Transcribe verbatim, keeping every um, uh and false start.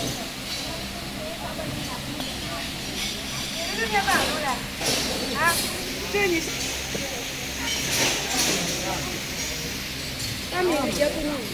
这个天板路的啊，这你是。那米比较重。